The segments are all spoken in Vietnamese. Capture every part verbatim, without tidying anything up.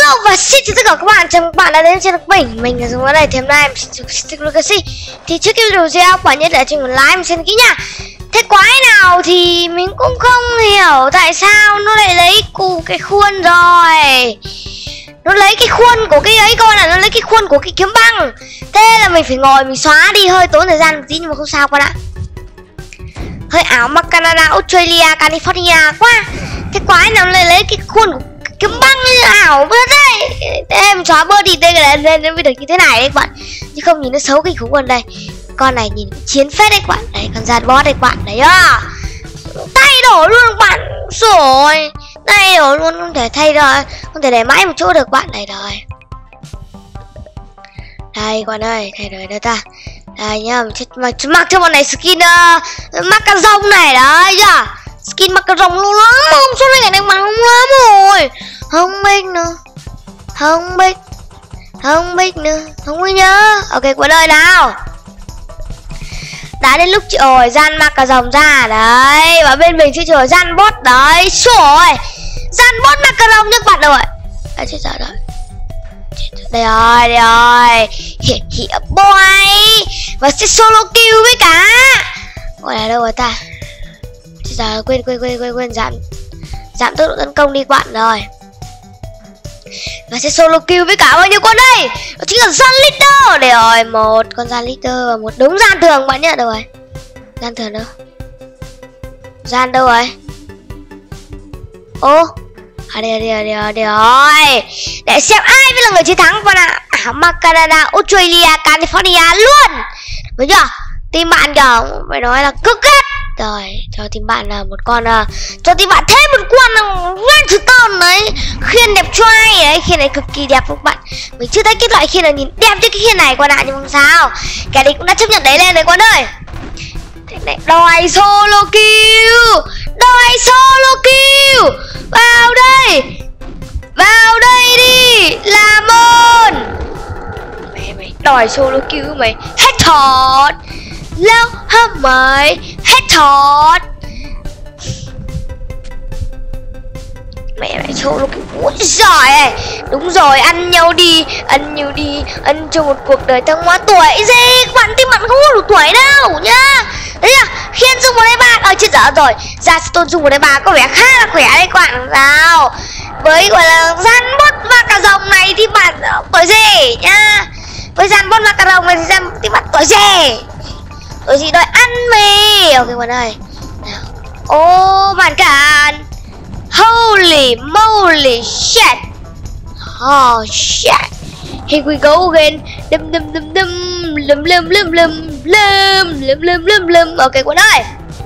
Hello và xin chào tất cả các bạn, chào mừng các bạn đã đến trên mình. Mình là Dung ở đây. Thì hôm nay em xin chào Lucacy. Thì trước khi video video bạn nhớ để cho mình like, mình xin đăng ký nha. Thế quái nào thì mình cũng không hiểu tại sao nó lại lấy cụ cái khuôn rồi. Nó lấy cái khuôn của cái ấy coi là nó lấy cái khuôn của cái kiếm băng. Thế là mình phải ngồi mình xóa đi, hơi tốn thời gian một tí nhưng mà không sao con ạ. Hơi ảo mà Canada, Australia, California quá. Thế quái nào lại lấy cái khuôn của kiếm băng như ảo bớt đấy. Em xóa bớt đi đây là lên nó mới được như thế này đấy các bạn. Chứ không nhìn nó xấu kinh khủng hơn đây. Con này nhìn chiến phết đấy các bạn. Đấy con giàn boss đây các bạn. Đấy à. Thay đổi luôn các bạn. Rồi. Thay đổi luôn, không thể thay rồi. Không thể để mãi một chỗ được các bạn. Đây rồi. Đây các bạn ơi, thay đổi đâu ta. Đây nhá, mà mặc cho bọn này skin uh, macaron này đấy nhá. Skin macaron luôn lắm, không số này này mặc không lắm rồi. Không biết nữa. Không biết. Không biết nữa. Không có nhớ. Ok của đời nào. Đã đến lúc rồi gian macaron ra đấy. Và bên mình sẽ chờ gian bot đấy. Rồi. Gian bot macaron nhá các bạn rồi. À chết rồi rồi. Đây rồi, đây rồi. Hiện hiện boy. Và sẽ solo kill với cả. Gọi là đâu rồi ta. Giờ quên quên quên quên quên giảm giảm tốc độ tấn công đi các bạn rồi. Và sẽ solo kill với cả bao nhiêu con đây? Đó chính là gian leader. Đây rồi, một con gian leader và một đúng gian thường bạn nhá. Đâu rồi? Gian thường đâu? Gian đâu rồi? Ô. À đây đây đây đây rồi. Để xem ai mới là người chiến thắng con ạ. À, mà Canada, Australia, California luôn. Đúng chưa? Team bạn kìa, phải nói là cực hết. Rồi, cho team bạn là một con uh, cho team bạn thêm một con Redstone đấy. Khiên đẹp trai đấy, khiên này cực kỳ đẹp các bạn. Mình chưa thấy cái loại khiên nào nhìn đẹp như cái khiên này con ạ, nhưng không sao. Cái đấy cũng đã chấp nhận đấy lên đấy con ơi. Thế này đòi solo kill. Đòi solo kill. Vào đây. Vào đây đi. Làm ơn. Mày mày đòi solo kill mày. Hết thọt. Lâu hả mày. Hết thọt. Mẹ mày solo kill. Ui giỏi này. Đúng rồi, ăn nhau đi. Ăn nhau đi. Ăn cho một cuộc đời thăng hoa tuổi gì. Các bạn tim bạn không có đủ tuổi đâu nhá. Đấy là khiên dùng một đây ba. Ờ chết dở rồi. Ra stone dùng một đây ba có vẻ khá là khỏe đấy các bạn. Sao với gọi là gian bot và cả rồng này thì bạn tuổi gì nhá. Với gian bot và cả rồng này thì gian thì bạn tuổi gì. Tuổi gì đòi ăn mì. Ok bạn ơi. Ô oh, bạn cản. Holy moly shit. Oh shit. Here we go again. Đâm đâm đâm đâm lum lum lum lum lum lum lum lum lum. Ok bạn ơi.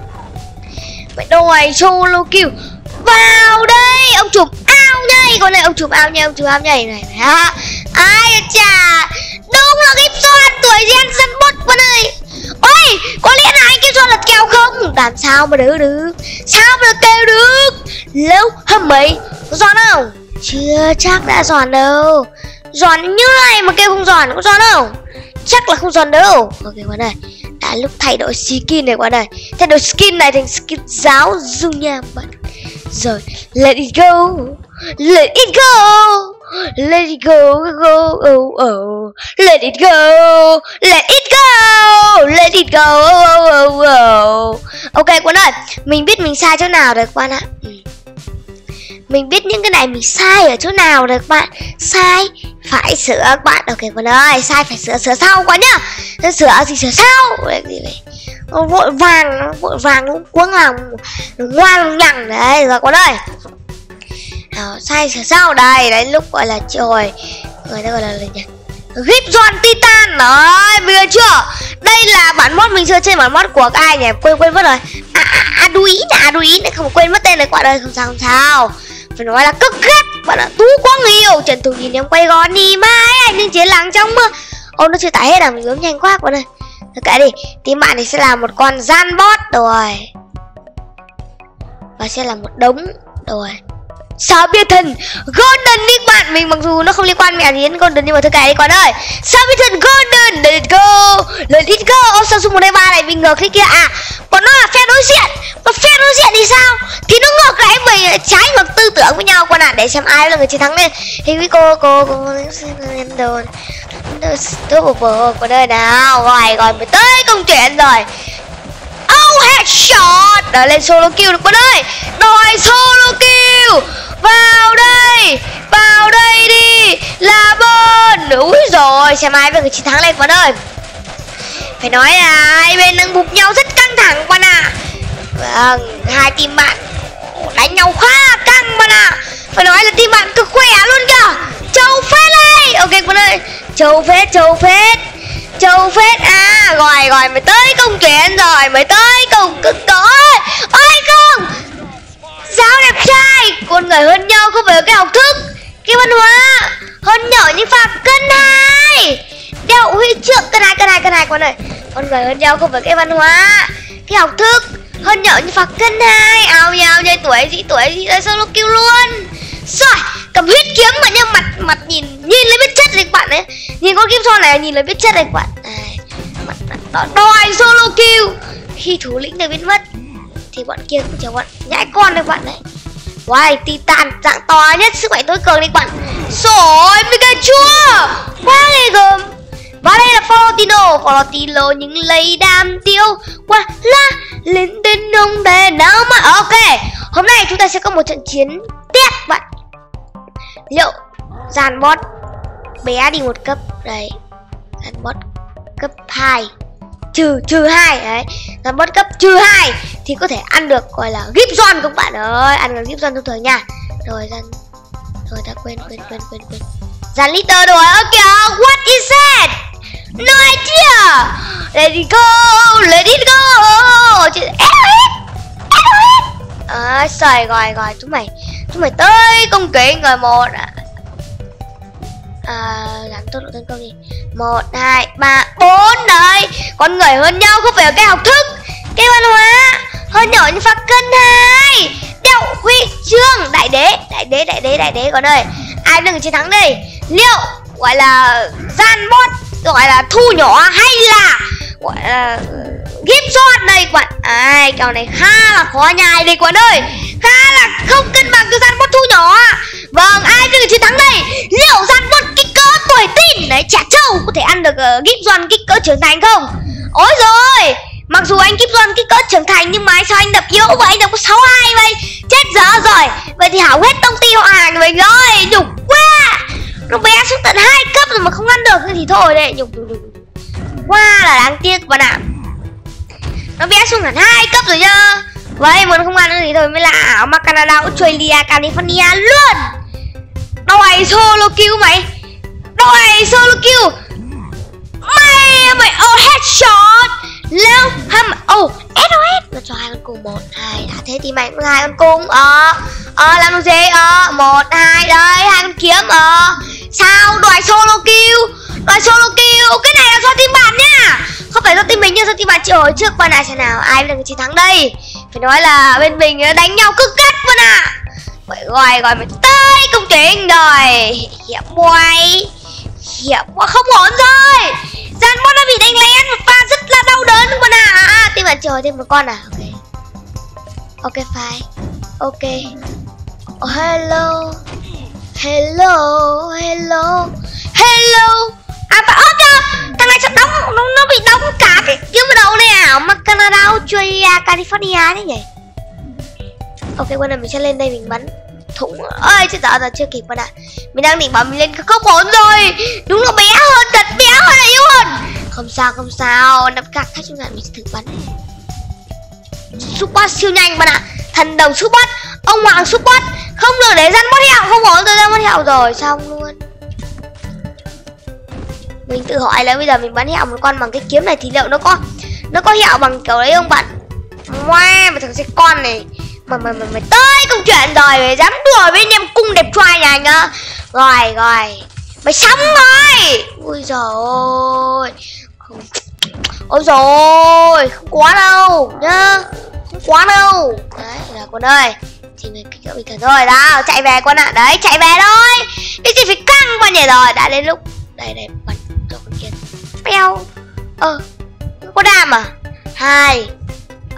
Mày đòi solo kill. Vào đây ông chụp ao nhây. Con này ông chụp ao nhây, ông chụp ao nhây này này ha. Ai chà. Đúng là cái John tuổi gen dân bot con ơi. Ôi, có lẽ là anh cái John lật kèo không? Làm sao mà đỡ được. Sao mà kêu được. Lâu hả mày. Có giòn không? Chưa chắc đã giòn đâu. Giòn như này mà kêu không giòn. Có giòn không? Chắc là không giòn đâu. Ok bạn ơi. Đã lúc thay đổi skin này bạn ơi. Thay đổi skin này thành skin giáo dung nha bạn. Rồi, let it go. Let it go. Let it go, go, oh, oh. Let it go. Let it go. Let it go, oh, oh, oh. Ok bạn ơi, mình biết mình sai chỗ nào rồi các bạn ạ. ừ. Mình biết những cái này mình sai ở chỗ nào rồi các bạn. Sai phải sửa các bạn. Ok bạn ơi, sai phải sửa, sửa sau quá nhá. Sửa gì sửa sau. Gì vậy? Vội vàng, vội vàng cũng cuống lòng ngoan nhằng đấy. Rồi con ơi. Nào, sai sửa sau đây. Đấy lúc gọi là trời. Người ta gọi là gì nhỉ? Gip John Titan. Đấy, bây giờ chưa? Đây là bản mod mình chơi trên bản mod của ai nhỉ? Quên quên mất rồi. À, Arduino, Arduino không quên mất tên này các bạn ơi. Không sao không sao. Phải nói là cực ghét. Bạn ạ, tú quá nhiều. Trần Tùng nhìn em quay gón đi mãi. Anh nên chiến lắng trong mưa. Ô nó chưa tải hết à, mình bấm nhanh quá các bạn ơi. Thôi kệ đi, team bạn thì sẽ là một con gian bot rồi. Và sẽ là một đống rồi. Sao biết thần Golden đi các bạn. Mình mặc dù nó không liên quan mẹ gì đến Golden nhưng mà thôi kệ đi con ơi. Sao biết thần Golden. Let it go. Let it go. Ô sao dùng một đây ba này mình ngược thế kia à. Bọn nó là phe đối diện. Và phe đối diện thì sao? Thì nó ngược lại mình, trái ngược tư tưởng với nhau con ạ. Để xem ai là người chiến thắng lên. Thì quý cô cô cô em đồ tôi bộ bộ của đây nào. Rồi rồi mới tới công chuyện rồi. Oh headshot. Đó lên solo kill được con ơi. Đòi solo kill. Vào đây. Vào đây đi. Là bên. Úi rồi, xem ai là người chiến thắng lên con ơi. Phải nói là hai bên đang bục nhau rất căng thẳng con ạ. Vâng, hai team bạn đánh nhau khá căng bạn ạ. Phải nói là team bạn cực khỏe luôn kìa. Châu phết đây. Ok con ơi. Châu phết, châu phết. Châu phết à. Rồi rồi mới tới công chuyện rồi. Mới tới công cực cõi. Ôi không. Sao đẹp trai. Con người hơn nhau không phải cái học thức, cái văn hóa. Hơn nhỏ nhưng phạt cân hai. Đeo huy chương cân hai cân hai cân hai con ơi. Con người hơn nhau không phải cái văn hóa, cái học thức. Hơn nhỏ như phạt cân hai. Ào nhau nhây tuổi gì tuổi gì đấy solo kill luôn. Rồi cầm huyết kiếm mà nhưng mặt mặt nhìn nhìn lấy biết chất này các bạn ấy. Nhìn con kim son này nhìn lấy biết chất này các bạn. À, mặt, mặt đòi solo kill. Khi thủ lĩnh này biến mất thì bọn kia cũng chẳng bọn nhãi con đấy các bạn đấy. Wow, Titan dạng to nhất, sức mạnh tối cường đấy các bạn. Rồi mega chua quá ghê gớm. Và đây là Florentino. Florentino những lấy đam tiêu qua la lên tên ông đề nào mà. Ok, hôm nay chúng ta sẽ có một trận chiến tiếp bạn. Liệu dàn bot bé đi một cấp. Đấy, dàn bot cấp hai trừ trừ hai đấy. Dàn bot cấp trừ hai thì có thể ăn được gọi là Gibson các bạn ơi. Ăn được Gibson thông thường nha. Rồi dàn rồi ta quên quên quên quên quên dàn liter rồi. Ok, what is that? No idea. Let it go, let it go. À, trời rồi rồi chúng mày chúng mày tới công kỵ người một. À, gắn tốc độ tấn công đi. Một, hai, ba, bốn đấy. Con người hơn nhau không phải là cái học thức, cái văn hóa. Hơn nhỏ như phạt cân hai. Đeo huy chương đại đế, đại đế, đại đế, đại đế con ơi. Ai đừng chiến thắng đây? Liệu gọi là gian bot gọi là thu nhỏ hay là gọi là Gibson đây các bạn. Ai kèo này khá là khó nhai đây các bạn ơi. Khá là không cân bằng cho gian bot thu nhỏ. Vâng, ai đừng chiến thắng đây? Liệu gian bot kích cỡ tuổi tin đấy trẻ trâu có thể ăn được uh, Gibson kích cỡ trưởng thành không? Ôi rồi, mặc dù anh Gibson kích cỡ trưởng thành nhưng mà sao anh đập yếu vậy? Anh đập có sáu hai vậy. Chết dở rồi. Vậy thì hảo hết công ty họ hàng của mình rồi. Nhục quá. Nó bé xuống tận hai cấp rồi mà không ăn được thì thôi đấy. Nhục nhục nhục. Quá là đáng tiếc bạn ạ. Nó bé xuống hẳn hai cấp rồi nhá. Vậy muốn không ăn nữa thì thôi mới là ảo mà Canada, Australia, California luôn. Đòi solo kill mày. Đòi solo kill. Mày mày oh headshot. Leo hâm oh ét o ét. Nó cho hai con cung. Một hai đã thế thì mày cũng hai con cung. Ờ Ờ làm được gì? Ờ một hai đấy hai con kiếm. Ờ sao đòi solo kill. Đòi solo kill. Cái này là do team bạn nhá. Không phải do team mình nhưng do team bạn chịu hồi trước. Bạn nào xem nào ai là người chiến thắng đây. Phải nói là bên mình đánh nhau cực gắt bạn ạ. Vậy rồi rồi mình tới công trình rồi. Hiệp boy. Hiệp quá không ổn rồi. Gian bot nó bị đánh lén và rất là đau đớn bạn ạ. À, team bạn chờ thêm một con à. Ok. Ok fine. Ok. Oh, hello. Hello. Hello. Hello. À phải ớt kìa. Thằng này sắp đóng. Nó, nó bị đóng cả cái kiếm vào đầu này à. Mà Canada, Australia, California đấy nhỉ. Ok bây giờ mình sẽ lên đây mình bắn thủng. Ơi chết dở giờ chưa kịp bạn ạ. Mình đang định bảo mình lên không ổn rồi. Đúng là bé hơn thật, bé hơn là yếu hơn. Không sao không sao. Nắp cạc khách chúng ta mình sẽ thử bắn. Support siêu nhanh bạn ạ. Thần đồng support. Ông hoàng support. Không được để dân mất hẹo. Không ổn rồi dân mất hẹo rồi. Xong luôn. Mình tự hỏi là bây giờ mình bắn hẹo một con bằng cái kiếm này thì liệu nó có Nó có hẹo bằng kiểu đấy không bạn? Wow, mà thằng xe con này Mà mày mày mày tới công chuyện rồi. Mày dám đùa với anh em cung đẹp trai nhà anh á. Rồi rồi mày xong rồi. Ui giời ơi. Không. Ôi rồi không quá đâu nhá. Không quá đâu. Đấy là con ơi. Thì mình kích cỡ bình thường thôi. Đó chạy về con ạ. À. Đấy chạy về thôi. Cái gì phải căng con nhỉ. Rồi đã đến lúc. Đây đây bắn cho con kia. Peo. Ờ có đam à. Hai.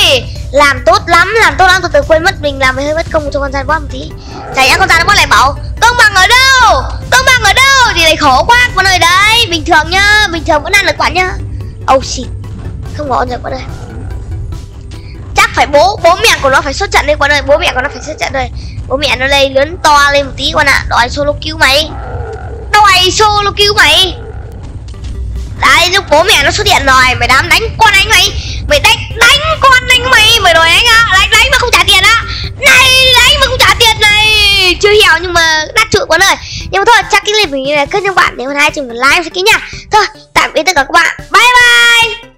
Làm tốt lắm, làm tốt lắm. Từ từ quên mất mình làm hơi mất công cho con gian boss một tí. Chả nhẽ con gian boss lại bảo công bằng ở đâu, công bằng ở đâu thì lại khổ quá con ơi. Đấy, bình thường nhá, bình thường vẫn ăn được quả nhá. Oh shit, không có rồi con ơi. Chắc phải bố bố mẹ của nó phải xuất trận đây con ơi, bố mẹ của nó phải xuất trận đây. Bố mẹ nó lên lớn to lên một tí con ạ. À. Đòi solo cứu mày, đòi solo cứu mày. Đấy, lúc bố mẹ nó xuất hiện rồi, mày dám đánh con anh mày, mày đánh đánh con anh mày, mày đòi đánh á, đánh đánh mà không trả tiền á, này đánh mà không trả tiền này, chưa hiểu nhưng mà đắt trụi con ơi. Nhưng mà thôi, chắc cái clip mình như này kết cho bạn, nếu mà hai chừng like sẽ ký nha. Thôi, tạm biệt tất cả các bạn, bye bye.